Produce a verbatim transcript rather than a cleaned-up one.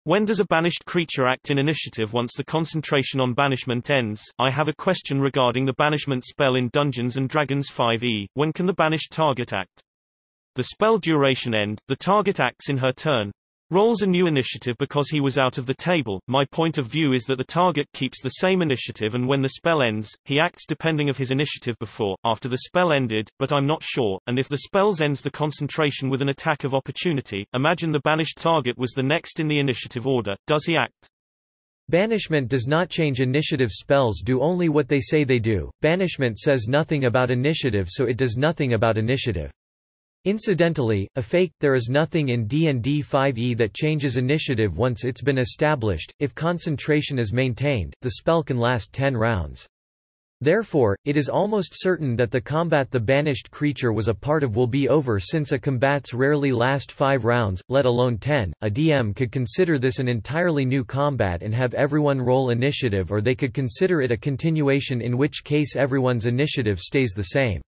When does a banished creature act in initiative once the concentration on banishment ends? I have a question regarding the banishment spell in Dungeons and Dragons five e. When can the banished target act? The spell duration end, the target acts in her turn. Rolls a new initiative because he was out of the table. My point of view is that the target keeps the same initiative, and when the spell ends, he acts depending of his initiative before, after the spell ended, but I'm not sure, and if the spell ends the concentration with an attack of opportunity, imagine the banished target was the next in the initiative order, does he act? Banishment does not change initiative. Spells do only what they say they do. Banishment says nothing about initiative, so it does nothing about initiative. Incidentally, a fake, there is nothing in D and D five e that changes initiative once it's been established. If concentration is maintained, the spell can last ten rounds. Therefore, it is almost certain that the combat the banished creature was a part of will be over, since a combats rarely last five rounds, let alone ten. A D M could consider this an entirely new combat and have everyone roll initiative, or they could consider it a continuation, in which case everyone's initiative stays the same.